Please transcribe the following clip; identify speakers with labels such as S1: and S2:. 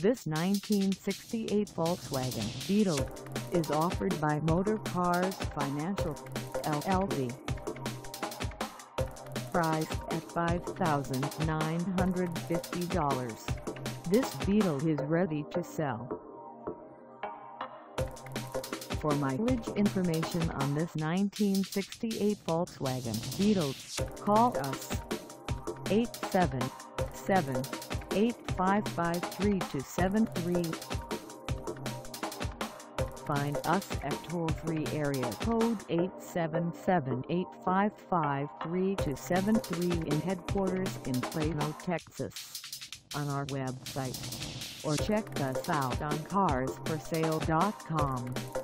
S1: This 1968 Volkswagen Beetle is offered by Motorcars Financial, LLC. Priced at $5,950, this Beetle is ready to sell. For mileage information on this 1968 Volkswagen Beetle, call us 877-855-3273. Find us at toll-free area code 877-855-3273 in headquarters in Plano, Texas, on our website, or check us out on carsforsale.com.